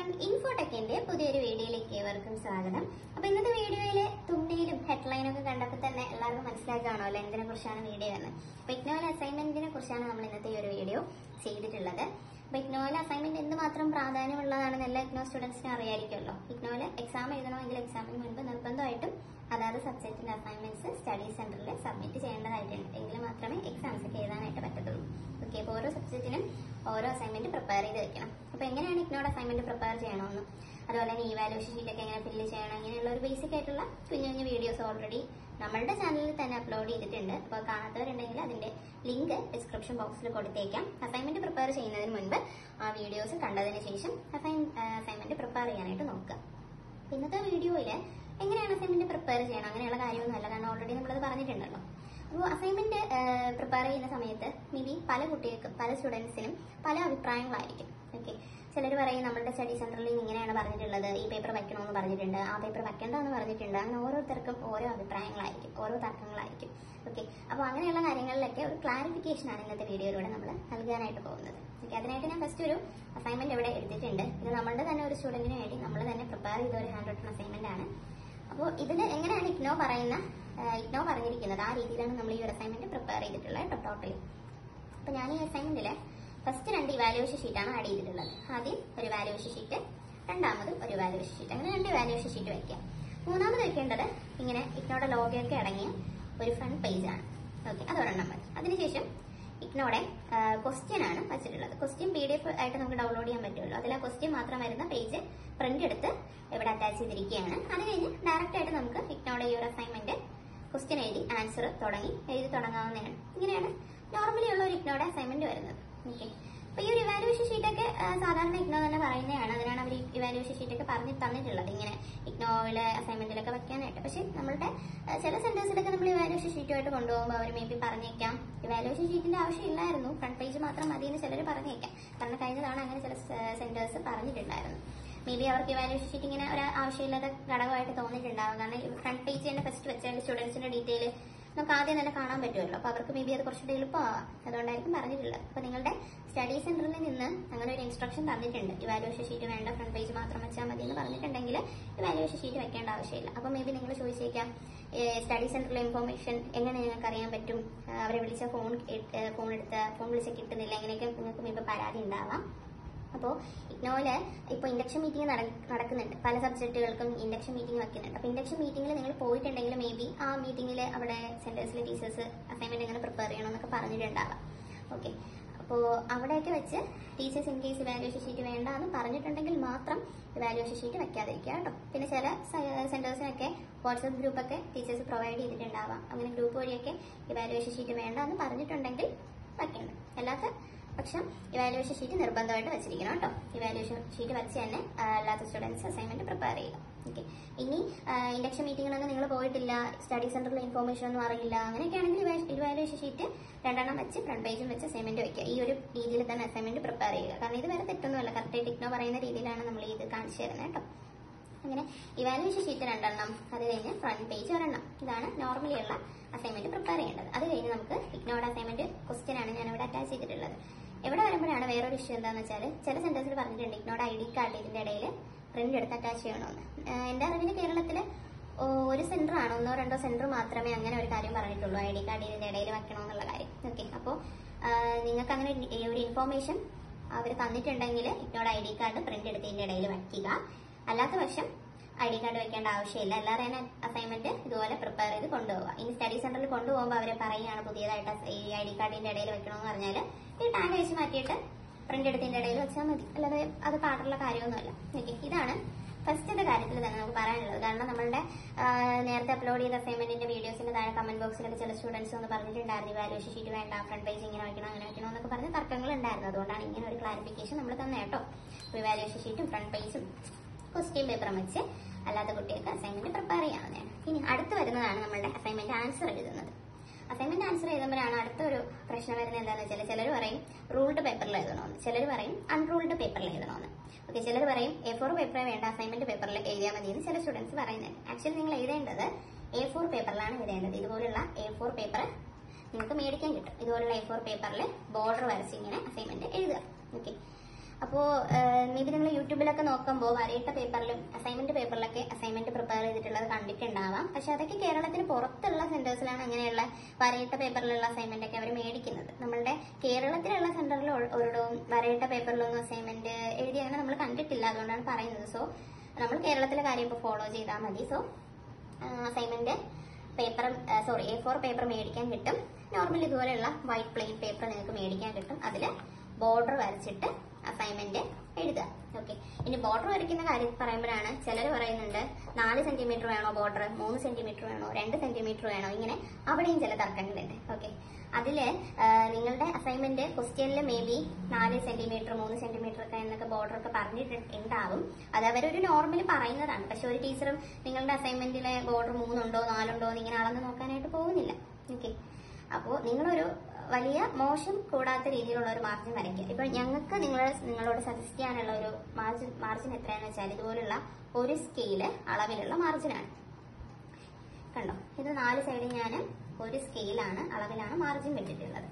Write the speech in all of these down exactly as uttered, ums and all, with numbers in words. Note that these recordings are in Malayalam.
everyone, Infotec-ന്റെ പുതിയൊരു വീഡിയോയിലേക്ക് ഏവർക്കും സ്വാഗതം. അപ്പോൾ ഇന്നത്തെ വീഡിയോയിലെ തുമ്പിയിലും ഹെഡ്ലൈനും ഒക്കെ കണ്ടപ്പോൾ തന്നെ എല്ലാവർക്കും മനസ്സിലാക്കാണല്ലോ എന്തിനെ കുറിച്ചാണ് വീഡിയോ എന്ന്. അപ്പോൾ ഇഗ്നോയിലെ അസൈൻമെന്റിനെ കുറിച്ചാണ് നമ്മൾ ഇന്നത്തെ ഈ ഒരു വീഡിയോ ചെയ്തിട്ടുള്ളത്. അപ്പോൾ ഇഗ്നോയിലെ അസൈൻമെന്റ് എന്തുമാത്രം പ്രാധാന്യമുള്ളതാണെന്ന് എല്ലാ ഇഗ്നോ സ്റ്റുഡൻസിനും അറിയായിരിക്കുമല്ലോ. ഇഗ്നോയിലെ എക്സാം എഴുതണമെങ്കിൽ എക്സാമിന് മുൻപ് നിർബന്ധമായിട്ടും അതാത് സബ്ജക്റ്റിന്റെ അസൈൻമെന്റ്സ് സ്റ്റഡി സെന്ററിൽ സബ്മിറ്റ് ചെയ്യേണ്ടതായിട്ടുണ്ട്. എങ്കിൽ മാത്രമേ എക്സാംസ് ഒക്കെ എഴുതാനായിട്ട് പറ്റത്തുള്ളൂ. ഓക്കെ, അപ്പോൾ ഓരോ സബ്ജക്റ്റിനും ഓരോ അസൈൻമെന്റ് പ്രിപ്പയർ ചെയ്ത് വെക്കണം. അപ്പോൾ എങ്ങനെയാണ് ഇഗ്നോയുടെ അസൈൻമെന്റ് പ്രിപ്പയർ ചെയ്യണമെന്നും അതുപോലെ തന്നെ ഇവാലുവേഷൻ ഷീറ്റ് ഒക്കെ എങ്ങനെ ഫില്ല് ചെയ്യണം, ഇങ്ങനെയുള്ള ഒരു ബേസിക് ആയിട്ടുള്ള കുഞ്ഞു കുഞ്ഞു വീഡിയോസ് ഓൾറെഡി നമ്മളുടെ ചാനലിൽ തന്നെ അപ്ലോഡ് ചെയ്തിട്ടുണ്ട്. അപ്പോൾ കാണാത്തവരുണ്ടെങ്കിൽ അതിന്റെ ലിങ്ക് ഡിസ്ക്രിപ്ഷൻ ബോക്സിൽ കൊടുത്തേക്കാം. അസൈൻമെന്റ് പ്രിപ്പയർ ചെയ്യുന്നതിന് മുൻപ് ആ വീഡിയോസ് കണ്ടതിന് ശേഷം അസൈൻമെന്റ് പ്രിപ്പയർ ചെയ്യാനായിട്ട് നോക്കുക. ഇന്നത്തെ വീഡിയോയിൽ എങ്ങനെയാണ് അസൈൻമെന്റ് പ്രിപ്പയർ ചെയ്യണം അങ്ങനെയുള്ള കാര്യമൊന്നുമല്ല, കാരണം ഓൾറെഡി നമ്മളത് പറഞ്ഞിട്ടുണ്ടല്ലോ. അപ്പോൾ അസൈൻമെന്റ് പ്രിപ്പയർ ചെയ്യുന്ന സമയത്ത് മേ ബി പല കുട്ടികൾക്കും പല സ്റ്റുഡൻസിനും പല അഭിപ്രായങ്ങളായിരിക്കും. ഓക്കെ, ചിലർ പറയും നമ്മുടെ സ്റ്റഡി സെന്ററിൽ ഇങ്ങനെയാണ് പറഞ്ഞിട്ടുള്ളത്, ഈ പേപ്പർ വയ്ക്കണമെന്ന് പറഞ്ഞിട്ടുണ്ട്, ആ പേപ്പർ വയ്ക്കേണ്ടെന്ന് പറഞ്ഞിട്ടുണ്ട്. അങ്ങനെ ഓരോരുത്തർക്കും ഓരോ അഭിപ്രായങ്ങളായിരിക്കും, ഓരോ തർക്കങ്ങളായിരിക്കും. ഓക്കെ, അപ്പോൾ അങ്ങനെയുള്ള കാര്യങ്ങളിലൊക്കെ ഒരു ക്ലാരിഫിക്കേഷൻ ആണ് ഇന്നത്തെ വീഡിയോയിലൂടെ നമ്മൾ നൽകാനായിട്ട് പോകുന്നത്. ഓക്കെ, അതിനായിട്ട് ഞാൻ ഫസ്റ്റ് ഒരു അസൈൻമെന്റ് ഇവിടെ എടുത്തിട്ടുണ്ട്. ഇത് നമ്മളുടെ തന്നെ ഒരു സ്റ്റുഡന്റിന് വേണ്ടി നമ്മൾ തന്നെ പ്രിപ്പയർ ചെയ്ത ഒരു ഹാൻഡ് റിട്ടൺ അസൈൻമെന്റ് ആണ്. അപ്പോൾ ഇതിൽ എങ്ങനെയാണ് ഇഗ്നോ പറയുന്ന ഇഗ്നോ പറഞ്ഞിരിക്കുന്നത് ആ രീതിയിലാണ് നമ്മൾ ഈ ഒരു അസൈൻമെന്റ് പ്രിപ്പയർ ചെയ്തിട്ടുള്ളത് കേട്ടോ ടോട്ടലി. അപ്പോൾ ഞാൻ ഈ അസൈൻമെന്റിൽ ഫസ്റ്റ് രണ്ട് ഇവാലുവേഷൻ ഷീറ്റാണ് ആഡ് ചെയ്തിട്ടുള്ളത്. ആദ്യം ഒരു ഇവാലുവേഷൻ ഷീറ്റ്, രണ്ടാമത് ഒരു ഇവാലുവേഷൻ ഷീറ്റ്, അങ്ങനെ രണ്ട് ഇവാലുവേഷൻ ഷീറ്റ് വയ്ക്കാം. മൂന്നാമത് വെക്കേണ്ടത് ഇങ്ങനെ ഇഗ്നോയുടെ ലോഗൊക്കെ അടങ്ങിയ ഒരു ഫ്രണ്ട് പേജാണ്. ഓക്കെ, അതൊരെണ്ണം മതി. അതിനുശേഷം ഇഗ്നോയുടെ ക്വസ്റ്റ്യൻ ആണ് വെച്ചിട്ടുള്ളത്. ക്വസ്റ്റ്യൻ പി ഡി എഫ് ആയിട്ട് നമുക്ക് ഡൗൺലോഡ് ചെയ്യാൻ പറ്റുമല്ലോ. അതിൽ ആ ക്വസ്റ്റ്യൻ മാത്രം വരുന്ന പേജ് പ്രിന്റ് എടുത്ത് ഇവിടെ അറ്റാച്ച് ചെയ്തിരിക്കുകയാണ്. അത് കഴിഞ്ഞ് ഡയറക്റ്റ് ആയിട്ട് നമുക്ക് ഇഗ്നോയുടെ ഈ ഒരു അസൈൻമെന്റ് ക്വസ്റ്റ്യൻ എഴുതി ആൻസർ തുടങ്ങി എഴുതി തുടങ്ങാവുന്നതാണ്. ഇങ്ങനെയാണ് നോർമലി ഉള്ള ഒരു ഇഗ്നോയുടെ അസൈൻമെന്റ് വരുന്നത്. ഓക്കെ, അപ്പൊ ഈ ഒരു ഇവാലുവേഷൻ ഷീറ്റൊക്കെ സാധാരണ ഇഗ്നോ തന്നെ പറയുന്നതാണ്. അതിനാണ് അവർ ഇവാലുവേഷൻ ഷീറ്റൊക്കെ പറഞ്ഞ് തന്നിട്ടുള്ളത് ഇങ്ങനെ ഇഗ്നോയിലെ അസൈൻമെന്റിലൊക്കെ വെക്കാനായിട്ട്. പക്ഷെ നമ്മളുടെ ചില സെന്റേഴ്സിലൊക്കെ നമ്മൾ ഇവാലുവേഷൻ ഷീറ്റുമായിട്ട് കൊണ്ടുപോകുമ്പോൾ അവർ മേ ബി പറഞ്ഞേക്കാം ഇവാലുവേഷൻ ഷീറ്റിന്റെ ആവശ്യമില്ലായിരുന്നു, ഫ്രണ്ട് പേജ് മാത്രം മതി എന്ന് ചിലർ പറഞ്ഞേക്കാം. കാരണം കഴിഞ്ഞ തവണ അങ്ങനെ ചില സെന്റേഴ്സ് പറഞ്ഞിട്ടുണ്ടായിരുന്നു. മേ ബി അവർക്ക് ഇവാലുവേഷൻ ഷീറ്റ് ഇങ്ങനെ ഒരു ആവശ്യമില്ലാത്ത ഘടകമായിട്ട് തോന്നിയിട്ടുണ്ടാവും. കാരണം ഫ്രണ്ട് പേജ് തന്നെ ഫസ്റ്റ് വെച്ചാൽ സ്റ്റുഡൻസിന്റെ ഡീറ്റെയിൽ നമുക്ക് ആദ്യം തന്നെ കാണാൻ പറ്റുമല്ലോ. അപ്പോൾ അവർക്ക് മേ ബി അത് കുറച്ചുകൂടി എളുപ്പമാവാം, അതുകൊണ്ടായിരിക്കും പറഞ്ഞിട്ടുള്ളത്. അപ്പോൾ നിങ്ങളുടെ സ്റ്റഡി സെന്ററിൽ നിന്ന് അങ്ങനെ ഒരു ഇൻസ്ട്രക്ഷൻ തന്നിട്ടുണ്ട്, ഇവാലുവേഷൻ ഷീറ്റ് വേണ്ട, ഫ്രണ്ട് പേജ് മാത്രം വെച്ചാൽ മതി എന്ന് പറഞ്ഞിട്ടുണ്ടെങ്കിൽ ഇവാലുവേഷൻ ഷീറ്റ് വെക്കേണ്ട ആവശ്യമില്ല. അപ്പോൾ മേ ബി നിങ്ങൾ ചോദിച്ചേക്കാം സ്റ്റഡി സെന്ററിലെ ഇൻഫോർമേഷൻ എങ്ങനെ നിങ്ങൾക്ക് അറിയാൻ പറ്റും, അവരെ വിളിച്ച ഫോൺ ഫോൺ എടുത്ത് ഫോൺ വിളിച്ച് കിട്ടുന്നില്ല, എങ്ങനെയൊക്കെ നിങ്ങൾക്ക് മേ ബി പരാതി ഉണ്ടാവാം. അപ്പോൾ ഇഗ്നോയില് ഇപ്പോൾ ഇൻഡക്ഷൻ മീറ്റിംഗ് നടക്കുന്നുണ്ട്, പല സബ്ജക്റ്റുകൾക്കും ഇൻഡക്ഷൻ മീറ്റിംഗ് വെക്കുന്നുണ്ട്. അപ്പോൾ ഇൻഡക്ഷൻ മീറ്റിംഗിൽ നിങ്ങൾ പോയിട്ടുണ്ടെങ്കിൽ മേ ബി ആ മീറ്റിംഗിൽ അവിടെ സെന്റേഴ്സിലെ ടീച്ചേഴ്സ് അസൈൻമെന്റ് എങ്ങനെ പ്രിപ്പയർ ചെയ്യണമെന്നൊക്കെ പറഞ്ഞിട്ടുണ്ടാവാം. ഓക്കെ, അപ്പോൾ അവിടെയൊക്കെ വെച്ച് teachers in case evaluation sheet വേണ്ട എന്ന് പറഞ്ഞിട്ടുണ്ടെങ്കിൽ മാത്രം ഇവാലുവേഷൻ ഷീറ്റ് വെക്കാതിരിക്കുക കേട്ടോ. പിന്നെ ചില സെന്റേഴ്സിനൊക്കെ വാട്സ്ആപ്പ് ഗ്രൂപ്പൊക്കെ ടീച്ചേഴ്സ് പ്രൊവൈഡ് ചെയ്തിട്ടുണ്ടാവാം. അങ്ങനെ ഗ്രൂപ്പ് വഴിയൊക്കെ ഇവാലുവേഷൻ ഷീറ്റ് വേണ്ട എന്ന് പറഞ്ഞിട്ടുണ്ടെങ്കിൽ വെക്കേണ്ട. അല്ലാത്ത പക്ഷം ഇവാലുവേഷൻ ഷീറ്റ് നിർബന്ധമായിട്ട് വെച്ചിരിക്കണം കേട്ടോ. ഇവാലുവേഷൻ ഷീറ്റ് വെച്ച് തന്നെ അല്ലാത്ത സ്റ്റുഡൻസ് അസൈൻമെന്റ് പ്രിപ്പയർ ചെയ്യുക. ഓക്കെ, ഇനി ഇൻഡക്ഷൻ മീറ്റിങ്ങിനൊന്നും നിങ്ങൾ പോയിട്ടില്ല, സ്റ്റഡി സെന്ററിലെ ഇൻഫോർമേഷൻ ഒന്നും അറിയില്ല, അങ്ങനെയൊക്കെ ആണെങ്കിൽ ഇവാലുവേഷൻ ഷീറ്റ് രണ്ടെണ്ണം വെച്ച് ഫ്രണ്ട് പേജും വെച്ച് അസൈൻമെന്റ് വെക്കുക. ഈ ഒരു രീതിയിൽ തന്നെ അസൈൻമെന്റ് പ്രിപ്പയർ ചെയ്യുക. കാരണം ഇത് വേറെ തെറ്റൊന്നുമല്ല, കറക്റ്റായിട്ട് ഇഗ്നോ പറയുന്ന രീതിയിലാണ് നമ്മൾ ഇത് കാണിച്ചു തരുന്നത് കേട്ടോ. അങ്ങനെ ഇവാലുവേഷൻ ഷീറ്റ് രണ്ടെണ്ണം, അത് കഴിഞ്ഞ് ഫ്രണ്ട് പേജ് ഒരെണ്ണം, ഇതാണ് നോർമലി ഉള്ള അസൈൻമെന്റ് പ്രിപ്പയർ ചെയ്യേണ്ടത്. അത് കഴിഞ്ഞ് നമുക്ക് ഇഗ്നോയുടെ അസൈൻമെന്റ് ക്വസ്റ്റ്യൻ ആണ് ഞാൻ ഇവിടെ അറ്റാച്ച് ചെയ്തിട്ടുള്ളത്. എവിടെ വരുമ്പോഴാണ് വേറൊരു ഇഷ്യൂ എന്താണെന്ന് വെച്ചാൽ ചില സെന്റേഴ്സിൽ പറഞ്ഞിട്ടുണ്ട് ഇഗ്നോയുടെ ഐ ഡി കാർഡ് ഇതിന്റെ ഇടയിൽ പ്രിന്റ് എടുത്ത് അറ്റാച്ച് ചെയ്യണമെന്ന്. എന്റെ അറിവിന് കേരളത്തിൽ ഒരു സെന്റർ ആണ്, ഒന്നോ രണ്ടോ സെന്റർ മാത്രമേ അങ്ങനെ ഒരു കാര്യം പറഞ്ഞിട്ടുള്ളൂ, ഐ ഡി കാർഡ് ഇതിന്റെ ഇടയിൽ വെക്കണമെന്നുള്ള കാര്യം. ഓക്കെ, അപ്പോൾ നിങ്ങൾക്ക് അങ്ങനെ ഒരു ഇൻഫോർമേഷൻ അവർ തന്നിട്ടുണ്ടെങ്കിൽ ഇഗ്നോയുടെ ഐ ഡി കാർഡ് പ്രിന്റ് എടുത്ത് ഇതിന്റെ ഇടയിൽ വയ്ക്കുക. അല്ലാത്ത പക്ഷം ഐ ഡി കാർഡ് വെക്കേണ്ട ആവശ്യമില്ല. എല്ലാവരും അസൈൻമെന്റ് ഇതുപോലെ പ്രിപ്പയർ ചെയ്ത് കൊണ്ടുപോകുക. ഇനി സ്റ്റഡി സെന്ററിൽ കൊണ്ടുപോകുമ്പോൾ അവരെ പറയുകയാണ് പുതിയതായിട്ട് ഈ ഐ ഡി കാർഡിന്റെ ഇടയിൽ വെക്കണമെന്ന് പറഞ്ഞാൽ ഈ ടാഗ് അയച്ച് മാറ്റിയിട്ട് പ്രിന്റ് എടുത്തിന്റെ ഇടയിൽ വെച്ചാൽ മതി, അല്ലാതെ അത് പാടുള്ള കാര്യമൊന്നുമല്ല. ഓക്കെ, ഇതാണ് ഫസ്റ്റത്തെ കാര്യത്തിൽ തന്നെ നമുക്ക് പറയാനുള്ളത്. കാരണം നമ്മളുടെ നേരത്തെ അപ്ലോഡ് ചെയ്ത അസൈൻമെന്റിന്റെ വീഡിയോസിന്റെ താഴെ കമന്റ് ബോക്സിലൊക്കെ ചില സ്റ്റുഡൻസ് ഒന്ന് പറഞ്ഞിട്ടുണ്ടായിരുന്നു ഇവാലുവേഷൻ ഷീറ്റ് വേണ്ട, ഫ്രണ്ട് പേജ് ഇങ്ങനെ വയ്ക്കണം അങ്ങനെ വയ്ക്കണം എന്നൊക്കെ പറഞ്ഞ് തർക്കങ്ങൾ ഉണ്ടായിരുന്നു. അതുകൊണ്ടാണ് ഇങ്ങനെ ഒരു ക്ലാരിഫിക്കേഷൻ നമ്മൾ തന്നെ കേട്ടോ. ഇവാലുവേഷൻ ഷീറ്റും ഫ്രണ്ട് പേജും ക്വസ്റ്റ്യൻ പേപ്പറും വെച്ച് അല്ലാത്ത കുട്ടികൾക്ക് അസൈൻമെന്റ് പ്രിപ്പയർ ചെയ്യാവുന്നതാണ്. ഇനി അടുത്ത് വരുന്നതാണ് നമ്മുടെ അസൈൻമെന്റ് ആൻസർ എഴുതുന്നത്. അസൈൻമെന്റ് ആൻസർ എഴുതുമ്പോഴാണ് അടുത്തൊരു പ്രശ്നം വരുന്നത്. എന്താണെന്ന് വെച്ചാൽ ചിലർ പറയും റൂൾഡ് പേപ്പറിൽ എഴുതണമെന്ന്, ചിലർ പറയും അൺറൂൾഡ് പേപ്പറിൽ എഴുതണമെന്ന്. ഓക്കെ, ചിലർ പറയും എ ഫോർ പേപ്പറേ വേണ്ട, അസൈൻമെന്റ് പേപ്പറിൽ എഴുതിയാൽ മതി എന്ന് ചില സ്റ്റുഡൻസ് പറയുന്നത്. ആക്ച്വലി നിങ്ങൾ എഴുതേണ്ടത് എ ഫോർ പേപ്പറിലാണ് എഴുതേണ്ടത്. ഇതുപോലുള്ള എ ഫോർ പേപ്പർ നിങ്ങൾക്ക് മേടിക്കാൻ കിട്ടും. ഇതുപോലുള്ള എ ഫോർ പേപ്പറിൽ ബോർഡർ വരച്ച് ഇങ്ങനെ അസൈൻമെന്റ് എഴുതുക. ഓക്കെ, അപ്പോൾ മേ ബി നിങ്ങൾ യൂട്യൂബിലൊക്കെ നോക്കുമ്പോൾ വരയിട്ട പേപ്പറിലും അസൈൻമെന്റ് പേപ്പറിലൊക്കെ അസൈൻമെന്റ് പ്രിപ്പയർ ചെയ്തിട്ടുള്ളത് കണ്ടിട്ടുണ്ടാവാം. പക്ഷെ അതൊക്കെ കേരളത്തിന് പുറത്തുള്ള സെന്റേഴ്സിലാണ് അങ്ങനെയുള്ള വരയിട്ട പേപ്പറിലുള്ള അസൈൻമെന്റ് ഒക്കെ അവർ മേടിക്കുന്നത്. നമ്മളുടെ കേരളത്തിലുള്ള സെന്ററിൽ ഒരിടവും വരയിട്ട പേപ്പറിലൊന്നും അസൈൻമെന്റ് എഴുതി അങ്ങനെ നമ്മൾ കണ്ടിട്ടില്ല. അതുകൊണ്ടാണ് പറയുന്നത്. സോ നമ്മൾ കേരളത്തിലെ കാര്യം ഇപ്പോൾ ഫോളോ ചെയ്താൽ മതി. So assignment paper sorry A four paper മേടിക്കാൻ കിട്ടും. നോർമൽ ഇതുപോലെയുള്ള വൈറ്റ് പ്ലെയിൻ പേപ്പർ നിങ്ങൾക്ക് മേടിക്കാൻ കിട്ടും. അതിൽ ബോർഡർ വരച്ചിട്ട് അസൈൻമെന്റ് എഴുതുക. ഓക്കെ, ഇനി ബോർഡർ വരയ്ക്കുന്ന കാര്യം പറയുമ്പോഴാണ് ചിലർ പറയുന്നുണ്ട് നാല് സെന്റിമീറ്റർ വേണോ ബോർഡർ, മൂന്ന് സെന്റിമീറ്റർ വേണോ, രണ്ട് സെന്റിമീറ്റർ വേണോ, ഇങ്ങനെ അവിടെയും ചില തർക്കങ്ങളുണ്ട്. ഓക്കെ, അതില് നിങ്ങളുടെ അസൈൻമെന്റ് ക്വസ്റ്റ്യനിൽ മേ ബി നാല് സെന്റിമീറ്റർ മൂന്ന് സെന്റിമീറ്റർ ഒക്കെ എന്നൊക്കെ ബോർഡർ ഒക്കെ പറഞ്ഞിട്ടുണ്ടാവും. അത് അവരൊരു നോർമലി പറയുന്നതാണ്. പക്ഷെ ഒരു ടീച്ചറും നിങ്ങളുടെ അസൈൻമെന്റിലെ ബോർഡർ മൂന്നുണ്ടോ നാലുണ്ടോ എന്ന് ഇങ്ങനെ അളന്ന് നോക്കാനായിട്ട് പോകുന്നില്ല. ഓക്കെ, അപ്പോൾ നിങ്ങളൊരു വലിയ മോശം കൂടാത്ത രീതിയിലുള്ള ഒരു മാർജിൻ വരയ്ക്കുക. ഇപ്പൊ ഞങ്ങൾക്ക് നിങ്ങൾ നിങ്ങളോട് സജസ്റ്റ് ചെയ്യാനുള്ള ഒരു മാർജിൻ മാർജിൻ എത്രയാണെന്ന് വെച്ചാൽ ഇതുപോലുള്ള ഒരു സ്കെയില് അളവിലുള്ള മാർജിനാണ്. കണ്ടോ, ഇത് നാല് സൈഡിൽ ഞാൻ ഒരു സ്കെയിലാണ് അളവിലാണ് മാർജിൻ വെച്ചിട്ടുള്ളത്.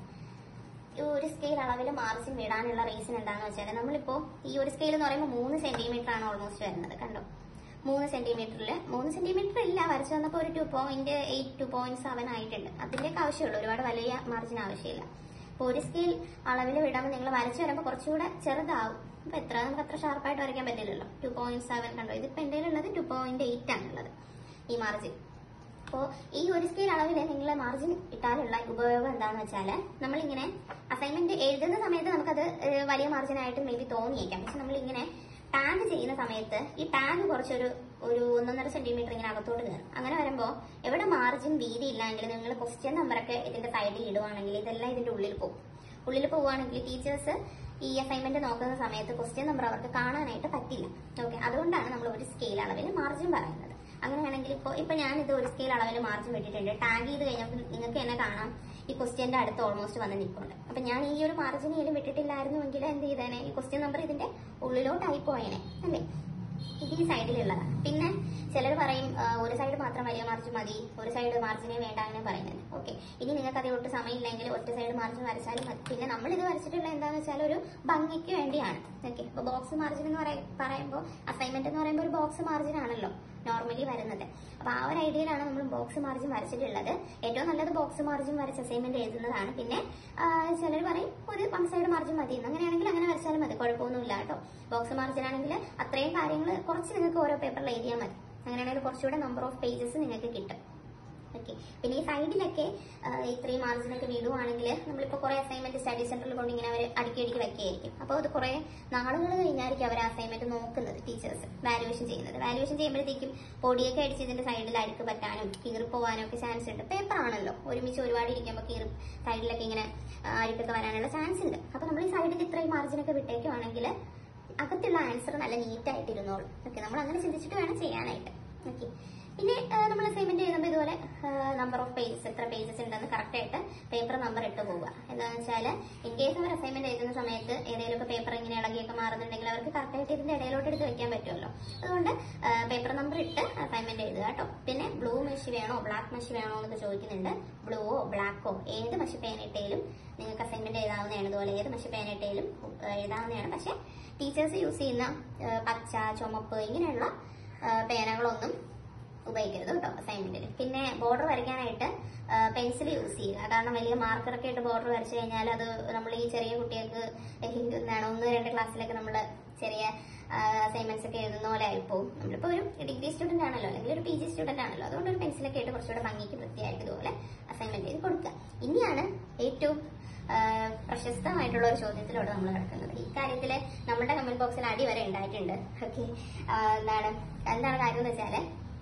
ഈ ഒരു സ്കെയിൽ അളവിൽ മാർജിൻ വിടാനുള്ള റീസൺ എന്താണെന്ന് വെച്ചാൽ നമ്മളിപ്പോ ഈ ഒരു സ്കെയിൽ എന്ന് പറയുമ്പോൾ മൂന്ന് സെന്റിമീറ്റർ ആണ് ഓൾമോസ്റ്റ് വരുന്നത്. കണ്ടോ, മൂന്ന് സെന്റിമീറ്ററിൽ മൂന്ന് സെന്റിമീറ്റർ ഇല്ല, വരച്ചു വന്നപ്പോൾ ഒരു two point eight two point seven ആയിട്ടുണ്ട്. അതിന്റെയൊക്കെ ആവശ്യമുള്ളൂ, ഒരുപാട് വലിയ മാർജിൻ ആവശ്യമില്ല. അപ്പോൾ ഒരു സ്കെയിൽ അളവിൽ വിടുമ്പോൾ നിങ്ങൾ വരച്ചു വരുമ്പോൾ കുറച്ചുകൂടെ ചെറുതാവും. അപ്പൊ എത്ര നമുക്ക് അത്ര ഷാർപ്പായിട്ട് വരയ്ക്കാൻ പറ്റില്ലല്ലോ. ടു പോയിന്റ് സെവൻ കണ്ടോ, ഇതിപ്പോ എന്റെ ഉള്ളത് ടു പോയിന്റ് എയ്റ്റ് ആണുള്ളത് ഈ മാർജിൻ. അപ്പോൾ ഈ ഒരു സ്കെയിൽ അളവിൽ നിങ്ങൾ മാർജിൻ ഇട്ടാലുള്ള ഉപയോഗം എന്താണെന്ന് വെച്ചാൽ നമ്മളിങ്ങനെ അസൈൻമെന്റ് എഴുതുന്ന സമയത്ത് നമുക്കത് വലിയ മാർജിൻ ആയിട്ട് മേ ബി തോന്നിയേക്കാം. പക്ഷെ നമ്മളിങ്ങനെ ടാഗ് ചെയ്യുന്ന സമയത്ത് ഈ ടാഗ് കുറച്ചൊരു ഒരു ഒന്നൊന്നര സെന്റിമീറ്റർ ഇങ്ങനെ അകത്തോട്ട് കയറും. അങ്ങനെ വരുമ്പോൾ എവിടെ മാർജിൻ വീതി ഇല്ലെങ്കിൽ നിങ്ങൾ ക്വസ്റ്റ്യൻ നമ്പറൊക്കെ ഇതിന്റെ സൈഡിൽ ഇടുവാണെങ്കിൽ ഇതെല്ലാം ഇതിന്റെ ഉള്ളിൽ പോകും. ഉള്ളിൽ പോവുകയാണെങ്കിൽ ടീച്ചേഴ്സ് ഈ അസൈൻമെന്റ് നോക്കുന്ന സമയത്ത് ക്വസ്റ്റ്യൻ നമ്പർ അവർക്ക് കാണാനായിട്ട് പറ്റില്ല. ഓക്കെ, അതുകൊണ്ടാണ് നമ്മൾ ഒരു സ്കെയിൽ അളവിൽ മാർജിൻ പറയുന്നത്. അങ്ങനെയാണെങ്കിൽ ഇപ്പോൾ ഇപ്പൊ ഞാൻ ഇത് ഒരു സ്കെയിൽ അളവിൽ മാർജിൻ വിട്ടിട്ടുണ്ട്. ടാഗ് ചെയ്ത് കഴിഞ്ഞപ്പോൾ നിങ്ങൾക്ക് എന്നെ കാണാം ഈ ക്വസ്റ്റ്യന്റെ അടുത്ത് ഓൾമോസ്റ്റ് വന്ന് നിൽക്കുന്നുണ്ട്. അപ്പൊ ഞാൻ ഈ ഒരു മാർജിൻ ഇതിലും വിട്ടിട്ടില്ലായിരുന്നുവെങ്കിൽ എന്ത് ചെയ്തേനെ, ഈ ക്വസ്റ്റ്യൻ നമ്പർ ഇതിന്റെ ഉള്ളിലോട്ടായി പോയേനെ അല്ലേ. ഇത് ഈ സൈഡിലുള്ളതാണ്. പിന്നെ ചിലർ പറയും ഒരു സൈഡ് മാത്രം വലിയ മാർജിൻ മതി, ഒരു സൈഡ് മാർജിനെ വേണ്ട അങ്ങനെ പറയുന്നത്. ഓക്കെ, ഇനി നിങ്ങൾക്ക് അതിൽ ഒട്ടും സമയമില്ലെങ്കിൽ ഒറ്റ സൈഡ് മാർജിൻ വരച്ചാലും മതി. പിന്നെ നമ്മൾ ഇത് വരച്ചിട്ടുള്ള എന്താണെന്ന് വെച്ചാൽ ഒരു ഭംഗിക്ക് വേണ്ടിയാണ്. ഓക്കെ, ഇപ്പൊ ബോക്സ് മാർജിൻ എന്ന് പറയുമ്പോൾ അസൈൻമെന്റ് എന്ന് പറയുമ്പോൾ ഒരു ബോക്സ് മാർജിൻ ആണല്ലോ നോർമലി വരുന്നത്. അപ്പൊ ആ ഒരു ഐഡിയയിലാണ് നമ്മൾ ബോക്സ് മാർജിൻ വരച്ചിട്ടുള്ളത്. ഏറ്റവും നല്ലത് ബോക്സ് മാർജിൻ വരച്ച് അസൈൻമെന്റ് എഴുതുന്നതാണ്. പിന്നെ ചിലർ പറയും ഒരു വൺ സൈഡ് മാർജിൻ മതി, അങ്ങനെയാണെങ്കിൽ അങ്ങനെ വരച്ചാലും മതി, കുഴപ്പമൊന്നുമില്ല കേട്ടോ. ബോക്സ് മാർജിൻ ആണെങ്കിൽ അത്രയും കാര്യങ്ങൾ കുറച്ച് നിങ്ങൾക്ക് ഓരോ പേപ്പറിൽ എഴുതിയാൽ മതി. അങ്ങനെയാണെങ്കിൽ കുറച്ചുകൂടെ നമ്പർ ഓഫ് പേജസ് നിങ്ങൾക്ക് കിട്ടും. ഓക്കെ, പിന്നെ ഈ സൈഡിലൊക്കെ ഇത്രയും മാർജിനൊക്കെ വിടുവാണെങ്കിൽ നമ്മളിപ്പോൾ കുറെ അസൈൻമെന്റ് സ്റ്റഡി സെന്ററിൽ കൊണ്ട് ഇങ്ങനെ അവർ അടുക്കി അടുക്കി വെക്കുകയായിരിക്കും. അപ്പോൾ അത് കുറെ നാളുകൾ കഴിഞ്ഞായിരിക്കും അവർ അസൈൻമെന്റ് നോക്കുന്നത്, ടീച്ചേഴ്സ് വാല്യുവേഷൻ ചെയ്യുന്നത്. വാല്യുവേഷൻ ചെയ്യുമ്പോഴത്തേക്കും പൊടിയൊക്കെ അടിച്ച് ഇതിന്റെ സൈഡിൽ അഴുക്ക് പറ്റാനും കീറിപ്പോവാനും ഒക്കെ ചാൻസ് ഉണ്ട്. പേപ്പർ ആണല്ലോ, ഒരുമിച്ച് ഒരുപാട് ഇരിക്കുമ്പോൾ കീറി സൈഡിലൊക്കെ ഇങ്ങനെ അഴുക്കൊക്കെ വരാനുള്ള ചാൻസ് ഉണ്ട്. അപ്പൊ നമ്മൾ ഈ സൈഡിൽ ഇത്രയും മാർജിനൊക്കെ വിട്ടേക്കുവാണെങ്കിൽ അകത്തുള്ള ആൻസർ നല്ല നീറ്റ് ആയിട്ട് ഇരുന്നോളും. ഓക്കെ, നമ്മൾ അങ്ങനെ ചിന്തിച്ചിട്ട് വേണം ചെയ്യാനായിട്ട്. ഓക്കെ, പിന്നെ നമ്മൾ അസൈൻമെന്റ് എഴുതുമ്പോൾ ഇതുപോലെ നമ്പർ ഓഫ് പേജസ് എത്ര പേജസ് ഉണ്ടെന്ന് കറക്റ്റ് ആയിട്ട് പേപ്പർ നമ്പർ ഇട്ട് പോവുക. എന്താണെന്ന് വെച്ചാൽ ഇൻ കേസ് അവർ അസൈൻമെന്റ് എഴുതുന്ന സമയത്ത് ഏതെങ്കിലുമൊക്കെ പേപ്പർ ഇങ്ങനെ ഇളകിയൊക്കെ മാറുന്നുണ്ടെങ്കിൽ അവർക്ക് കറക്റ്റ് ആയിട്ട് ഇതിന്റെ ഇടയിലോട്ട് എടുത്ത് വെക്കാൻ പറ്റുമല്ലോ. അതുകൊണ്ട് പേപ്പർ നമ്പർ ഇട്ട് അസൈൻമെന്റ് എഴുതുക കേട്ടോ. പിന്നെ ബ്ലൂ മഷി വേണോ ബ്ലാക്ക് മഷി വേണോ എന്നൊക്കെ ചോദിക്കുന്നുണ്ട്. ബ്ലൂവോ ബ്ലാക്കോ ഏത് മഷി പേനിട്ടേലും നിങ്ങൾക്ക് അസൈൻമെന്റ് എഴുതാവുന്നതാണ്. ഇതുപോലെ ഏത് മഷി പേനിട്ടേലും എഴുതാവുന്നതാണ്. പക്ഷെ ടീച്ചേഴ്സ് യൂസ് ചെയ്യുന്ന പച്ച ചുമപ്പ് ഇങ്ങനെയുള്ള പേനകളൊന്നും ഉപയോഗിക്കരുത് കേട്ടോ അസൈൻമെന്റിൽ. പിന്നെ ബോർഡർ വരയ്ക്കാനായിട്ട് പെൻസിൽ യൂസ് ചെയ്യുക. കാരണം വലിയ മാർക്കറൊക്കെ ആയിട്ട് ബോർഡർ വരച്ചു കഴിഞ്ഞാൽ അത് നമ്മൾ ഈ ചെറിയ കുട്ടികൾക്ക് എന്താണ് ഒന്ന് രണ്ട് ക്ലാസ്സിലൊക്കെ നമ്മൾ ചെറിയ അസൈൻമെന്റ്സ് ഒക്കെ എഴുതുന്ന പോലെ ആയിപ്പോവും. നമ്മളിപ്പോൾ ഒരു ഡിഗ്രി സ്റ്റുഡന്റ് ആണല്ലോ അല്ലെങ്കിൽ ഒരു പി ജി സ്റ്റുഡന്റ് ആണല്ലോ. അതുകൊണ്ട് ഒരു പെൻസിലൊക്കെ ആയിട്ട് കുറച്ചുകൂടെ ഭംഗിക്ക് വൃത്തിയായിട്ട് ഇതുപോലെ അസൈൻമെന്റ് ചെയ്ത് കൊടുക്കുക. ഇനിയാണ് ഏറ്റവും പ്രശസ്തമായിട്ടുള്ള ഒരു ചോദ്യത്തിലൂടെ നമ്മൾ കിടക്കുന്നത്. ഈ കാര്യത്തില് നമ്മുടെ കമന്റ് ബോക്സിൽ അടി വരെ ഉണ്ടായിട്ടുണ്ട്. ഓക്കെ, എന്താണ് എന്താണ് കാര്യം എന്ന് വെച്ചാല്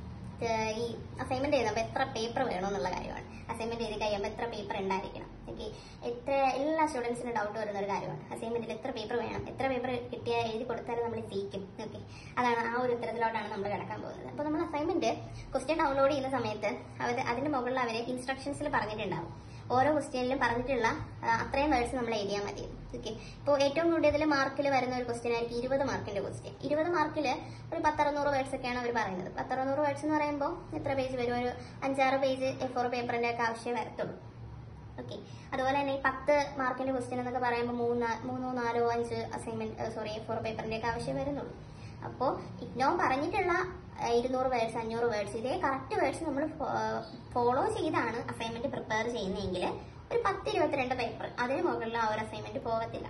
ഈ അസൈൻമെന്റ് എഴുതുമ്പോൾ എത്ര പേപ്പർ വേണമെന്നുള്ള കാര്യമാണ്. അസൈൻമെന്റ് എഴുതി കഴിയുമ്പോൾ എത്ര പേപ്പർ ഉണ്ടായിരിക്കണം. ഓക്കെ, എത്ര എല്ലാ സ്റ്റുഡൻസിനും ഡൗട്ട് വരുന്ന ഒരു കാര്യമാണ്. അസൈൻമെന്റിൽ എത്ര പേപ്പർ വേണം, എത്ര പേപ്പർ കിട്ടിയാൽ എഴുതി കൊടുത്താലും നമ്മൾ ജയിക്കും. ഓക്കെ, അതാണ് ആ ഒരു ഉത്തരത്തിലോട്ടാണ് നമ്മൾ കിടക്കാൻ പോകുന്നത്. അപ്പോൾ നമ്മൾ അസൈൻമെന്റ് ക്വസ്റ്റ്യൻ ഡൗൺലോഡ് ചെയ്യുന്ന സമയത്ത് അവർ അതിന്റെ മുകളിൽ അവർ ഇൻസ്ട്രക്ഷൻസിൽ പറഞ്ഞിട്ടുണ്ടാവും. ഓരോ ക്വസ്റ്റ്യനിലും പറഞ്ഞിട്ടുള്ള അത്രയും വേർഡ്സ് നമ്മൾ എഴുതിയാൽ മതി. ഓക്കെ, ഇപ്പോൾ ഏറ്റവും കൂടുതൽ മാർക്കിൽ വരുന്ന ഒരു ക്വസ്റ്റ്യൻ ആയിരിക്കും ഇരുപത് മാർക്കിന്റെ ക്വസ്റ്റ്യൻ. ഇരുപത് മാർക്കിൽ ഒരു പത്തറുന്നൂറ് വേർഡ്സ് ഒക്കെയാണ് അവർ പറയുന്നത്. പത്തറുന്നൂറ് വേർഡ്സ് എന്ന് പറയുമ്പോൾ എത്ര പേജ് വരും? ഒരു അഞ്ചാറ് പേജ് എ ഫോർ പേപ്പറിന്റെ ഒക്കെ ആവശ്യമേ വരത്തുള്ളൂ. ഓക്കെ. അതുപോലെ തന്നെ ഈ പത്ത് മാർക്കിന്റെ ക്വസ്റ്റ്യൻ എന്നൊക്കെ പറയുമ്പോൾ മൂന്ന് മൂന്നോ നാലോ അഞ്ച് അസൈൻമെന്റ് സോറി ഫോർ പേപ്പറിന്റെ ഒക്കെ ആവശ്യം വരുന്നുള്ളൂ. അപ്പോൾ ഇഗ്നോ പറഞ്ഞിട്ടുള്ള ഇരുന്നൂറ് വേർഡ്സ് അഞ്ഞൂറ് വേർഡ്സ് ഇതേ കറക്റ്റ് വേർഡ്സ് നമ്മൾ ഫോളോ ചെയ്താണ് അസൈൻമെന്റ് പ്രിപ്പയർ ചെയ്യുന്നതെങ്കിൽ ഒരു പത്ത് ഇരുപത്തിരണ്ട് പേപ്പർ അതിന് മുകളിൽ ആ ഒരു അസൈൻമെന്റ് പോകത്തില്ല.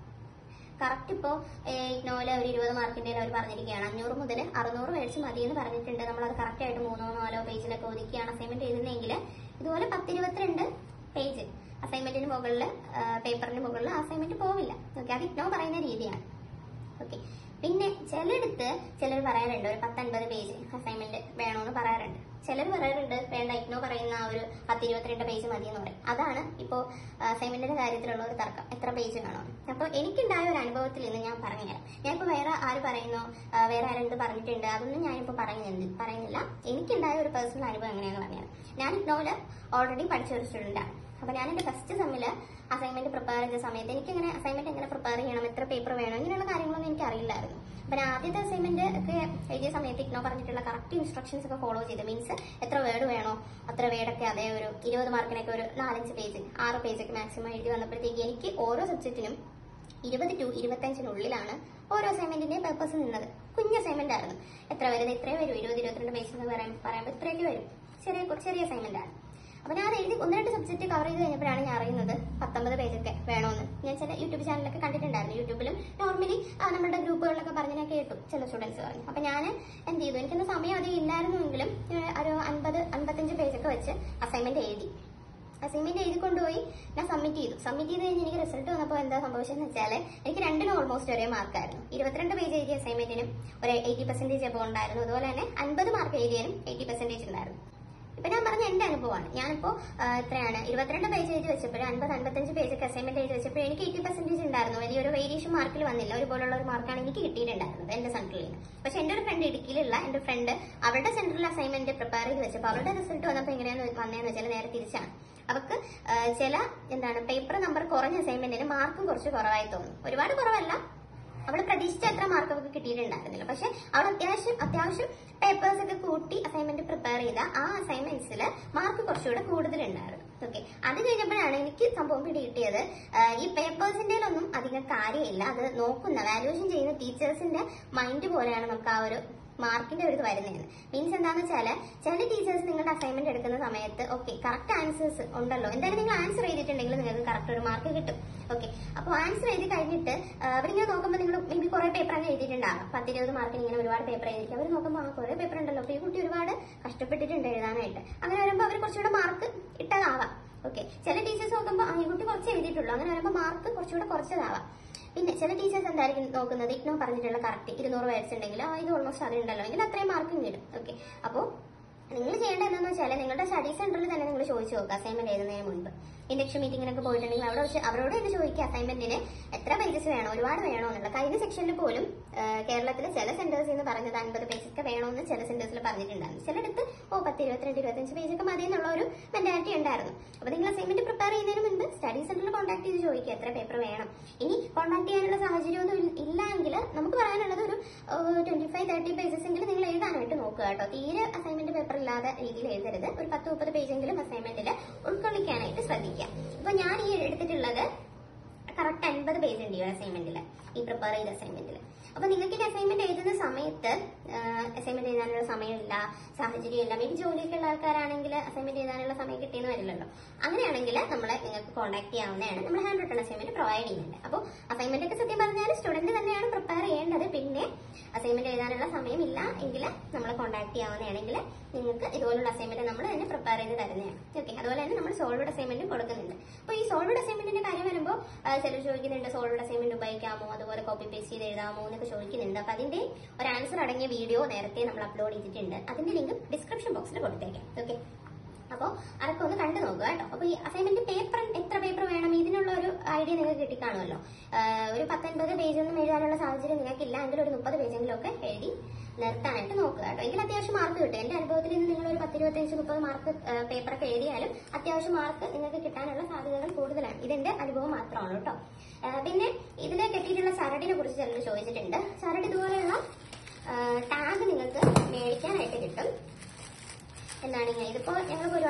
കറക്റ്റ് ഇപ്പോൾ ഇഗ്നോയിലെ ഒരു ഇരുപത് മാർക്കിന്റെ അവർ പറഞ്ഞിരിക്കുകയാണ് അഞ്ഞൂറ് മുതൽ അറുന്നൂറ് വേർഡ്സ് മതി എന്ന് പറഞ്ഞിട്ടുണ്ട്. നമ്മളത് കറക്റ്റ് ആയിട്ട് മൂന്നോ നാലോ പേജിലൊക്കെ ഒതുക്കിയാണ് അസൈൻമെന്റ് എഴുതുന്നതെങ്കിൽ ഇതുപോലെ പത്തിരുപത്തിരണ്ട് പേജ് അസൈൻമെന്റിന് മുകളിൽ പേപ്പറിന് മുകളിൽ അസൈൻമെന്റ് പോവില്ല. ഓക്കെ, അത് ഇഗ്നോ പറയുന്ന രീതിയാണ്. ഓക്കെ. പിന്നെ ചിലയിടത്ത് ചിലർ പറയാറുണ്ട് ഒരു പത്തൊൻപത് പേജ് അസൈൻമെന്റ് വേണമെന്ന് പറയാറുണ്ട്. ചിലർ പറയാറുണ്ട് വേണ്ട ഇഗ്നോ പറയുന്ന ആ ഒരു പത്തിരുപത്തിരണ്ട് പേജ് മതി എന്ന് പറയും. അതാണ് ഇപ്പോൾ അസൈൻമെന്റിന്റെ കാര്യത്തിലുള്ള ഒരു തർക്കം, എത്ര പേജ് വേണം. അപ്പോൾ എനിക്കുണ്ടായ ഒരു അനുഭവത്തിൽ നിന്ന് ഞാൻ പറഞ്ഞുതരാം. ഞാനിപ്പോൾ വേറെ ആര് പറയുന്നോ വേറെ ആരെന്ത് പറഞ്ഞിട്ടുണ്ട് അതൊന്നും ഞാനിപ്പോൾ പറയുന്നില്ല പറയുന്നില്ല എനിക്കുണ്ടായ ഒരു പേഴ്സണൽ അനുഭവം എങ്ങനെയാണെന്ന് പറഞ്ഞുതരാം. ഞാൻ ഇഗ്നോയില് ഓൾറെഡി പഠിച്ച ഒരു സ്റ്റുഡൻ്റാണ്. അപ്പോൾ ഞാൻ എൻ്റെ ഫസ്റ്റ് സെമ്മിൽ അസൈൻമെന്റ് പ്രിപ്പയർ ചെയ്ത സമയത്ത് എനിക്ക് ഇങ്ങനെ അസൈൻമെന്റ് എങ്ങനെ പ്രിപ്പയർ ചെയ്യണം, എത്ര പേപ്പർ വേണം, ഇങ്ങനെയുള്ള കാര്യങ്ങളൊന്നും എനിക്ക് അറിയില്ലായിരുന്നു. അപ്പം ഞാൻ ആദ്യത്തെ അസൈൻമെന്റ് ഒക്കെ എഴുതിയ സമയത്ത് ഇഗ്നോ പറഞ്ഞിട്ടുള്ള കറക്റ്റ് ഇൻസ്ട്രക്ഷൻസ് ഒക്കെ ഫോളോ ചെയ്ത് മീൻസ് എത്ര വേർഡ് വേണോ അത്ര വേർഡൊക്കെ അതേ ഒരു ഇരുപത് മാർക്കിനൊക്കെ ഒരു നാലഞ്ച് പേജ് ആറ് പേജൊക്കെ മാക്സിമം എഴുതി വന്നപ്പോഴത്തേക്ക് എനിക്ക് ഓരോ സബ്ജക്റ്റിനും ഇരുപത് ടു ഇരുപത്തഞ്ചിനുള്ളിലാണ് ഓരോ അസൈൻമെന്റിന്റെയും പേപ്പേഴ്സ് നിന്നത്. കുഞ്ഞ് അസൈൻമെന്റ് ആയിരുന്നു. എത്ര വരുന്നത് ഇത്രയും വരും, ഇരുപത് ഇരുപത്തിരണ്ട് പേജ് എന്ന് പറയാൻ പറയുമ്പോൾ ഇത്രയൊക്കെ വരും. ചെറിയ ചെറിയ അസൈൻമെന്റ് ആണ്. അപ്പൊ ഞാൻ എഴുതി ഒന്ന് രണ്ട് സബ്ജക്ട് കവർ ചെയ്ത് കഴിഞ്ഞപ്പോഴാണ് ഞാൻ അറിയുന്നത് പത്തൊമ്പത് പേജൊക്കെ വേണമെന്ന്. ഞാൻ ചില യൂട്യൂബ് ചാനലൊക്കെ കണ്ടിട്ടുണ്ടായിരുന്നു. യൂട്യൂബിലും നോർമലി നമ്മുടെ ഗ്രൂപ്പുകളിലൊക്കെ പറഞ്ഞാൽ കേട്ടു ചില സ്റ്റുഡൻസ് പറഞ്ഞു. അപ്പൊ ഞാൻ എന്ത് ചെയ്തു, എനിക്കൊന്ന് സമയം അധികം ഇല്ലായിരുന്നെങ്കിലും ഒരു അൻപത് അൻപത്തഞ്ച് പേജൊക്കെ വെച്ച് അസൈൻമെന്റ് എഴുതി. അസൈൻമെന്റ് എഴുതി കൊണ്ടുപോയി ഞാൻ സബ്മിറ്റ് ചെയ്തു. സബ്മിറ്റ് ചെയ്ത് കഴിഞ്ഞ് എനിക്ക് റിസൾട്ട് വന്നപ്പോൾ എന്താ സംഭവിച്ചതെന്ന് വെച്ചാൽ എനിക്ക് രണ്ടിനും ഓൾമോസ്റ്റ് ഒരേ മാർക്കായിരുന്നു. ഇരുപത്തിരണ്ട് പേജ് എഴുതിയ അസൈൻമെന്റിനും ഒരു എയ്റ്റി പെർസെന്റേജ് എബോ ഉണ്ടായിരുന്നു. അതുപോലെ തന്നെ അൻപത് മാർക്ക് എഴുതിയതിനും എയ്റ്റി പെർസെന്റേജ് ഉണ്ടായിരുന്നു. ഇപ്പൊ ഞാൻ പറഞ്ഞ എന്റെ അനുഭവമാണ്. ഞാനിപ്പോ എത്രയാണ് ഇരുപത്തിരണ്ട് പേജ് എഴുതി വെച്ചപ്പോൾ അൻപത് അൻപത്തഞ്ച് പേജൊക്കെ അസൈൻമെന്റ് എഴുതി വെച്ചപ്പോൾ എനിക്ക് എയ്റ്റി പെർസെന്റേജ് ഉണ്ടായിരുന്നു. വലിയൊരു വേരിയേഷൻ മാർക്കിൽ വന്നില്ല. ഒരുപോലുള്ള ഒരു മാർക്കാണ് എനിക്ക് കിട്ടിയിട്ടുണ്ടായിരുന്നത് എന്റെ സെന്ററിൽ നിന്ന്. പക്ഷെ എന്റെ ഒരു ഫ്രണ്ട് ഇടുക്കിയിലുള്ള എന്റെ ഫ്രണ്ട് അവരുടെ സെന്ററിൽ അസൈൻമെന്റ് പ്രിപ്പയർ ചെയ്ത് വെച്ചപ്പോൾ അവരുടെ റിസൾട്ട് വന്നപ്പോൾ എങ്ങനെയാന്ന് വന്നതെന്ന് വെച്ചാൽ നേരെ തിരിച്ചാണ്. അവർക്ക് ചില എന്താണ് പേപ്പർ നമ്പർ കുറഞ്ഞ അസൈൻമെന്റിന് മാർക്കും കുറച്ച് കുറവായി തോന്നും. ഒരുപാട് കുറവല്ല, അവൾ പ്രതീക്ഷിച്ച അത്ര മാർക്ക് അവർക്ക് കിട്ടിയിട്ടുണ്ടായിരുന്നില്ല. പക്ഷെ അവൾ അത്യാവശ്യം അത്യാവശ്യം പേപ്പേഴ്സ് ഒക്കെ കൂട്ടി അസൈൻമെന്റ് പ്രിപ്പയർ ചെയ്ത ആ അസൈൻമെന്റ്സിൽ മാർക്ക് കുറച്ചുകൂടെ കൂടുതലുണ്ടായിരുന്നു. ഓക്കെ, അത് കഴിഞ്ഞപ്പോഴാണ് എനിക്ക് സംഭവം പിടി കിട്ടിയത്. ഈ പേപ്പേഴ്സിന്റെ ഒന്നും അധികം കാര്യമില്ല. അത് നോക്കുന്ന വാല്യൂഷൻ ചെയ്യുന്ന ടീച്ചേഴ്സിന്റെ മൈൻഡ് പോലെയാണ് നമുക്ക് ആ ഒരു മാർക്കിന്റെ ഒരു ഇത് വരുന്നതെന്ന്. മീൻസ് എന്താണെന്ന് വെച്ചാല് ചില ടീച്ചേഴ്സ് നിങ്ങളുടെ അസൈൻമെന്റ് എടുക്കുന്ന സമയത്ത് ഓക്കെ കറക്റ്റ് ആൻസേഴ്സ് ഉണ്ടല്ലോ, എന്തായാലും നിങ്ങൾ ആൻസർ ചെയ്തിട്ടുണ്ടെങ്കിൽ നിങ്ങൾക്ക് കറക്റ്റ് ഒരു മാർക്ക് കിട്ടും. ഓക്കെ, അപ്പോൾ ആൻസർ എഴുതി കഴിഞ്ഞിട്ട് അവരിങ്ങനെ നോക്കുമ്പോൾ നിങ്ങൾ മേ ബി കുറെ പേപ്പർ അങ്ങ് എഴുതിയിട്ടുണ്ടാകും. പത്തിരുപത് മാർക്കിന് ഇങ്ങനെ ഒരുപാട് പേപ്പർ എഴുതിയിരിക്കും. അവർ നോക്കുമ്പോൾ ആ കുറെ പേപ്പർ ഉണ്ടല്ലോ, അപ്പോൾ ഈ കുട്ടി ഒരുപാട് കഷ്ടപ്പെട്ടിട്ടുണ്ട് എഴുതാനായിട്ട്. അങ്ങനെ വരുമ്പോൾ അവർ കുറച്ചുകൂടെ മാർക്ക് ഇട്ടതാവാം. ഓക്കെ, ചില ടീച്ചേഴ്സ് നോക്കുമ്പോൾ ആ ഈ കുട്ടി കുറച്ച് എഴുതിയിട്ടുള്ളൂ, അങ്ങനെ വരുമ്പോൾ മാർക്ക് കുറച്ചുകൂടെ കുറച്ചതാവാം. പിന്നെ ചില ടീച്ചേഴ്സ് എന്തായിരിക്കും നോക്കുന്നത്, ഇഗ്നോ പറഞ്ഞിട്ടുള്ള കറക്റ്റ് ഇരുന്നൂറ് വേർഡ്സ് ഉണ്ടെങ്കിൽ ആ ഇത് ഓൾമോസ്റ്റ് അതുണ്ടല്ലോ എങ്കിൽ അത്രയും മാർക്കും കിട്ടും. ഓക്കെ, അപ്പോൾ നിങ്ങൾ ചെയ്യേണ്ടത് എന്താണെന്ന് വെച്ചാൽ നിങ്ങളുടെ സ്റ്റഡി സെന്ററിൽ തന്നെ നിങ്ങൾ ചോദിച്ചു നോക്കുക അസൈൻമെന്റ് എഴുതുന്നതിന് മുൻപ്. ഇൻഡക്ഷൻ മീറ്റിങ്ങിനൊക്കെ പോയിട്ടുണ്ടെങ്കിൽ അവിടെ വെച്ച് അവരോട് തന്നെ ചോദിക്കുക അസൈൻമെന്റിന് എത്ര പേജസ് വേണോ, ഒരുപാട് വേണോ എന്നുള്ള. കഴിഞ്ഞ സെക്ഷനിൽ പോലും കേരളത്തിലെ ചില സെന്റേഴ്സിൽ നിന്ന് പറഞ്ഞത് അൻപത് പേജൊക്കെ വേണമെന്ന് ചില സെന്റേഴ്സിൽ പറഞ്ഞിട്ടുണ്ടായിരുന്നു. ചിലടത്ത് ഓ പത്ത് ഇരുപത്തിരണ്ട് ഇരുപത്തഞ്ച് പേജൊക്കെ മതി എന്നുള്ള ഒരു മെന്റാലിറ്റി ഉണ്ടായിരുന്നു. അപ്പോൾ നിങ്ങൾ അസൈൻമെന്റ് പ്രിപ്പയർ ചെയ്യുന്നതിന് മുൻപ് സ്റ്റഡി സെന്ററിൽ കോൺടാക്ട് ചെയ്ത് ചോദിക്കുക എത്ര പേപ്പർ വേണം. ഇനി കോൺടാക്ട് ചെയ്യാനുള്ള സാഹചര്യമൊന്നും ഇല്ല എങ്കിൽ നമുക്ക് പറയാനുള്ളത് ഒരു ട്വന്റി ഫൈവ് തേർട്ടി പേജസ് എങ്കിലും നിങ്ങൾ എഴുതാനായിട്ട് നോക്കുക കേട്ടോ. തീരെ അസൈൻമെന്റ് പേപ്പർ ഇല്ലാതെ രീതിയിൽ എഴുതരുത്. ഒരു പത്ത് മുപ്പത് പേജെങ്കിലും അസൈൻമെന്റിൽ ഉൾക്കൊള്ളിക്കാനായിട്ട് ശ്രദ്ധിക്കുക. ഇപ്പൊ ഞാൻ ഈ എടുത്തിട്ടുള്ളത് കറക്റ്റ് അൻപത് പേജ് ഉണ്ട് ഈ അസൈൻമെന്റിൽ, ഈ പ്രിപ്പയർ ചെയ്ത അസൈൻമെന്റിൽ. അപ്പൊ നിങ്ങൾക്ക് ഈ അസൈൻമെന്റ് എഴുതുന്ന സമയത്ത് അസൈൻമെന്റ് എഴുതാനുള്ള സമയമില്ല, സാഹചര്യമില്ല, മീൻ ജോലിയൊക്കെ ഉള്ള ആൾക്കാരാണെങ്കിൽ അസൈൻമെന്റ് എഴുതാനുള്ള സമയം കിട്ടിയെന്ന് വരില്ലല്ലോ. അങ്ങനെയാണെങ്കിൽ നമ്മളെ നിങ്ങൾക്ക് കോൺടാക്ട് ചെയ്യാവുന്നതാണ്. നമ്മൾ ഹാൻഡ് റിട്ടൺ അസൈൻമെന്റ് പ്രൊവൈഡ് ചെയ്യുന്നുണ്ട്. അപ്പോൾ അസൈൻമെന്റ് ഒക്കെ സത്യം പറഞ്ഞാൽ സ്റ്റുഡന്റ് തന്നെയാണ് പ്രിപ്പയർ ചെയ്യേണ്ടത്. പിന്നെ അസൈൻമെന്റ് എഴുതാനുള്ള സമയമില്ല എങ്കിൽ നമ്മളെ കോൺടാക്ട് ചെയ്യാവുന്നതാണെങ്കിൽ നിങ്ങൾക്ക് ഇതുപോലുള്ള അസൈൻമെന്റ് നമ്മൾ തന്നെ പ്രിപ്പയർ ചെയ്ത് തരുന്നതാണ്. ഓക്കെ, അതുപോലെ തന്നെ നമ്മൾ സോൾവഡ് അസൈൻമെന്റ് കൊടുക്കുന്നുണ്ട്. അപ്പോൾ ഈ സോൾവഡ് അസൈൻമെന്റിന്റെ കാര്യം വരുമ്പോൾ ചിലർ ചോദിക്കുന്നുണ്ട് സോൾവഡ് അസൈൻമെന്റ് ഉപയോഗിക്കാമോ, അതുപോലെ കോപ്പി പേസ്റ്റ് ചെയ്ത് എഴുതാമോ എന്നൊക്കെ ചോദിക്കുന്നുണ്ട്. അപ്പൊ അതിന്റെ ഒരു ആൻസർ അടങ്ങിയ വീഡിയോ നേരത്തെ നമ്മൾ അപ്ലോഡ് ചെയ്തിട്ടുണ്ട്. അതിന്റെ ലിങ്ക് ഡിസ്ക്രിപ്ഷൻ ബോക്സിൽ കൊടുത്തേക്കാം. ഓക്കെ, അപ്പോൾ അതൊക്കെ ഒന്ന് കണ്ടു നോക്കുക കേട്ടോ. അപ്പോൾ ഈ അസൈൻമെന്റ് പേപ്പർ എത്ര പേപ്പർ വേണം ഇതിനുള്ള ഒരു ഐഡിയ നിങ്ങൾക്ക് കിട്ടിക്കാണുമല്ലോ. ഒരു പത്തൊൻപത് പേജൊന്നും എഴുതാനുള്ള സാഹചര്യം നിങ്ങൾക്കില്ല എങ്കിൽ ഒരു മുപ്പത് പേജെങ്കിലും ഒക്കെ എഴുതി നിർത്താനായിട്ട് നോക്കുക കേട്ടോ. എങ്കിൽ അത്യാവശ്യം മാർക്ക് കിട്ടും. എന്റെ അനുഭവത്തിൽ നിന്ന് നിങ്ങൾ ഒരു പത്തിരുപത്തഞ്ച് മുപ്പത് മാർക്ക് പേപ്പറൊക്കെ എഴുതിയാലും അത്യാവശ്യം മാർക്ക് നിങ്ങൾക്ക് കിട്ടാനുള്ള സാധ്യതകൾ കൂടുതലാണ്. ഇതെന്റെ അനുഭവം മാത്രമാണ് കേട്ടോ. പിന്നെ ഇതിൽ കെട്ടിയിട്ടുള്ള ചരടിനെ കുറിച്ച് ചിലർ ചോദിച്ചിട്ടുണ്ട്. ചരട് ഇതുപോലെയുള്ള ടാഗ് നിങ്ങൾക്ക് മേടിക്കാനായിട്ട് കിട്ടും. എന്താണ് ഇങ്ങനെ ഇതിപ്പോ ഞങ്ങൾക്ക് ഒരുപാട്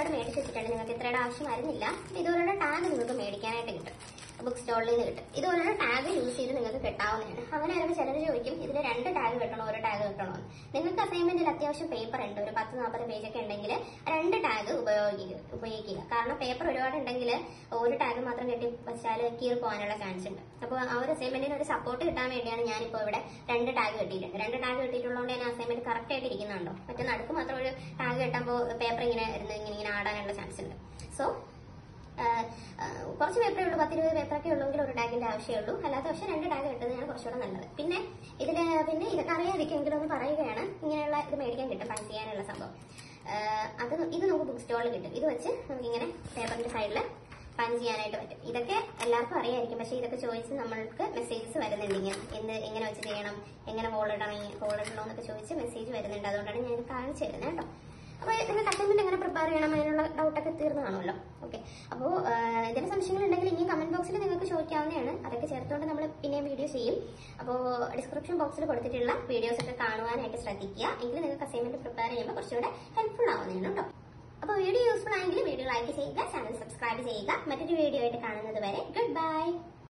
ഇവിടെ മേടിച്ച് വെച്ചിട്ടുണ്ട്. നിങ്ങൾക്ക് ഇത്രയുടെ ആവശ്യം വരുന്നില്ല. ഇതുപോലുള്ള ടാഗ് നിങ്ങൾക്ക് മേടിക്കാനായിട്ട് കിട്ടും, ബുക്ക് സ്റ്റോളിൽ നിന്ന് കിട്ടും. ഇതുപോലുള്ള ടാഗ് യൂസ് ചെയ്ത് നിങ്ങൾക്ക് കിട്ടാവുന്നതാണ്. അങ്ങനെ വരുമ്പോൾ ചിലർ ചോദിക്കും ഇതിൽ രണ്ട് ടാഗ് കിട്ടണോ ഒരു ടാഗ് കിട്ടണോ എന്ന്. നിങ്ങൾക്ക് അസൈൻമെന്റിൽ അത്യാവശ്യം പേപ്പർ ഉണ്ട്, ഒരു പത്ത് നാൽപ്പത് പേജൊക്കെ ഉണ്ടെങ്കിൽ രണ്ട് ടാഗ് ഉപയോഗിക്കുക ഉപയോഗിക്കുക കാരണം പേപ്പർ ഒരുപാട് ഉണ്ടെങ്കിൽ ഒരു ടാഗ് മാത്രം കെട്ടി വെച്ചാൽ കീറി പോകാനുള്ള ചാൻസ് ഉണ്ട്. അപ്പോൾ ആ ഒരു അസൈൻമെന്റിന് ഒരു സപ്പോർട്ട് കിട്ടാൻ വേണ്ടിയാണ് ഞാനിപ്പോൾ ഇവിടെ രണ്ട് ടാഗ് കെട്ടിയിട്ടുണ്ട്. രണ്ട് ടാഗ് കെട്ടിയിട്ടുള്ളതുകൊണ്ട് ഞാൻ അസൈൻമെന്റ് കറക്റ്റ് ആയിട്ട് ഇരിക്കുന്നുണ്ടോ. മറ്റേ നടുക്ക് മാത്രം ഒരു ടാഗ് കെട്ടുമ്പോൾ പേപ്പർ ഇങ്ങനെ ഇരുന്ന് ഇങ്ങനെ ഇങ്ങനെ ആടാനുള്ള ചാൻസ് ഉണ്ട്. സോ കുറച്ച് പേപ്പറേ ഉള്ളൂ, പത്തിരുപത് പേപ്പറൊക്കെ ഉള്ളെങ്കിൽ ഒരു ടാഗിന്റെ ആവശ്യമേ ഉള്ളൂ. അല്ലാത്ത പക്ഷേ രണ്ട് ടാഗ് കിട്ടുന്നതാണ് കുറച്ചുകൂടെ നല്ലത്. പിന്നെ ഇതിന് പിന്നെ ഇതൊക്കെ അറിയാതിരിക്കുമെങ്കിലും ഒന്ന് പറയുകയാണ്, ഇങ്ങനെയുള്ള ഇത് മേടിക്കാൻ കിട്ടും പഞ്ച് ചെയ്യാനുള്ള സംഭവം. അത് ഇത് നമുക്ക് ബുക്ക് സ്റ്റോളിൽ കിട്ടും. ഇത് വെച്ച് നമുക്ക് ഇങ്ങനെ പേപ്പറിന്റെ സൈഡിൽ പഞ്ച് ചെയ്യാനായിട്ട് പറ്റും. ഇതൊക്കെ എല്ലാവർക്കും അറിയായിരിക്കും, പക്ഷേ ഇതൊക്കെ ചോദിച്ച് നമ്മൾക്ക് മെസ്സേജസ് വരുന്നുണ്ട്. ഇങ്ങനെ എന്ത് എങ്ങനെ വെച്ച് ചെയ്യണം, എങ്ങനെ ഹോൾ ഇടണം, ഹോൾ ഇടണോ എന്നൊക്കെ ചോദിച്ച് മെസ്സേജ് വരുന്നുണ്ട്. അതുകൊണ്ടാണ് ഞാൻ കാണിച്ചു തരുന്നത് കേട്ടോ. അപ്പോൾ നിങ്ങൾക്ക് അസൈൻമെന്റ് എങ്ങനെ പ്രിപ്പയർ ചെയ്യണം അതിനുള്ള ഡൗട്ടൊക്കെ തീർന്നു കാണുമല്ലോ. ഓക്കെ, അപ്പോൾ ഇതിന് സംശയങ്ങൾ ഉണ്ടെങ്കിൽ ഇനി കമന്റ് ബോക്സിൽ നിങ്ങൾക്ക് ചോദിക്കാവുന്നതാണ്. അതൊക്കെ ചേർത്തുകൊണ്ട് നമ്മൾ പിന്നെയും വീഡിയോസ് ചെയ്യും. അപ്പോൾ ഡിസ്ക്രിപ്ഷൻ ബോക്സിൽ കൊടുത്തിട്ടുള്ള വീഡിയോസ് ഒക്കെ കാണുവാനായിട്ട് ശ്രദ്ധിക്കുക. എങ്കിൽ നിങ്ങൾക്ക് അസൈൻമെന്റ് പ്രിപ്പയർ ചെയ്യുമ്പോൾ കുറച്ചുകൂടെ ഹെൽപ്ഫുൾ ആവുന്നതാണ് കേട്ടോ. അപ്പോൾ വീഡിയോ യൂസ്ഫുൾ ആയെങ്കിൽ വീഡിയോ ലൈക്ക് ചെയ്യുക, ചാനൽ സബ്സ്ക്രൈബ് ചെയ്യുക. മറ്റൊരു വീഡിയോ ആയിട്ട് കാണുന്നത് വരെ ഗുഡ് ബൈ.